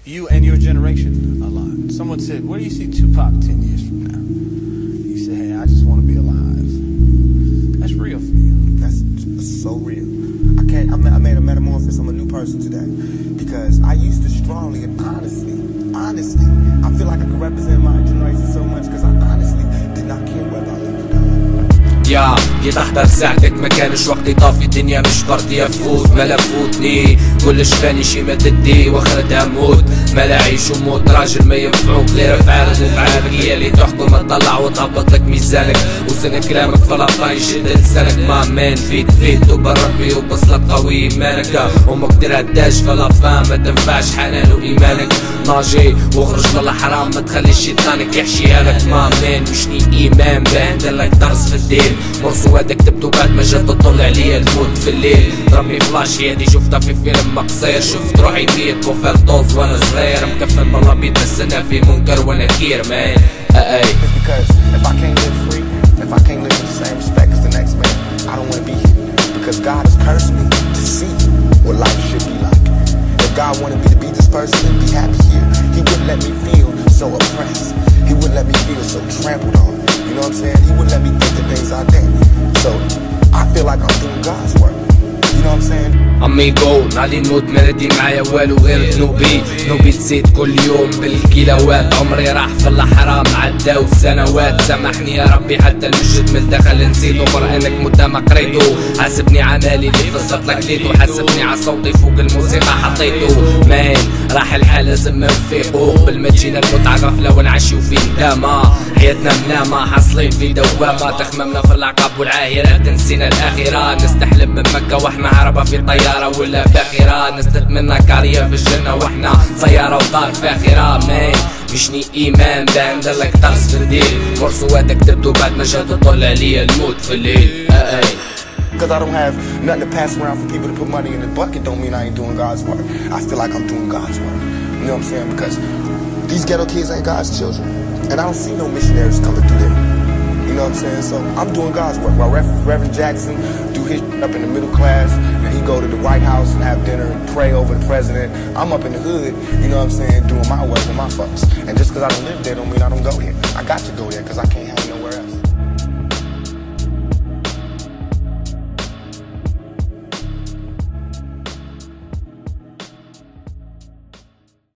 you and your generation a lot. Someone said, where do you see Tupac 10 years from now? You said, hey, I just want to be alive. That's real for you. That's so real. I made a metamorphosis. I'm a new person today. Because I used to strongly and honestly, I feel like I could represent my generation so much because I honestly did not care whether I lived or died. يا جيت احضر ساعتك ما كانش وقتي طافي الدنيا مش برضي افوت ملا فوتني كلش فاني شي ما تدي واخرتها موت ملا عيش وموت راجل ما ينفعوك غير افعالك وافعالك هي اللي تحكم تطلع وتهبط لك ميزانك وسن كلامك فلافا يشد لسانك ما مان فيت وبربي وبصلك قوي ايمانك امك ديرها داج فلافا ما تنفعش حنان وايمانك ناجي واخرج من الحرام ما تخليش شيطانك يحشيها لك ما مان مشني ايمان باهدر لك درس في الدين مرسو هذا كتبته بعد ما جات تطل عليا الموت في الليل ضربني فلاش هادي شفتها في فيلم مقصير شفت روحي ميت وفردوز وانا صغير مكفن مرة بيت السنة في منكر وانا كير مان Because if I can't live free, if I can't live in the same respect as the next man, I don't want to be here. Because God has cursed me to see what life should be like. If God wanted me to be this person and be happy here, He wouldn't let me feel so oppressed. He wouldn't let me feel so trampled on. You know what I'm saying? He wouldn't let me think the things I think. So I feel like I'm doing God's work. You know what I'm saying? اميغو نادي نموت ما ندي معايا والو غير ذنوبي تزيد كل يوم بالكيلوات عمري راح في الحرام عداو سنوات سامحني يا ربي حتى المجد من الدخل نسيته قرآنك مدة ما قريته حاسبني عمالي اللي فسرت لك ليته حاسبني على صوتي فوق الموسيقى حطيته مان راح الحال لازم نفيقو بالما تجينا المتعة غفلة ونعشيو في ندامة حياتنا منامة حاصلين في دوامة تخممنا في العقاب والعاهرات نسينا الآخرة نستحلم من مكة واحنا عربة في طيارة ولا باخرة نستثمرنا كارير في الجنة واحنا سيارة ودار فاخرة مان مشني ايمان باندر لك درس في الدين مرسو هذا كتبته بعد ما جات تطل عليا الموت في الليل Because I don't have nothing to pass around for people to put money in the bucket don't mean I ain't doing God's work. I feel like I'm doing God's work. You know what I'm saying? Because these ghetto kids ain't God's children. And I don't see no missionaries coming through there. You know what I'm saying? So I'm doing God's work. While Reverend Jackson do his up in the middle class and he go to the White House and have dinner and pray over the president, I'm up in the hood, you know what I'm saying, doing my work with my folks. And just because I don't live there don't mean I don't go there. I got to go there because I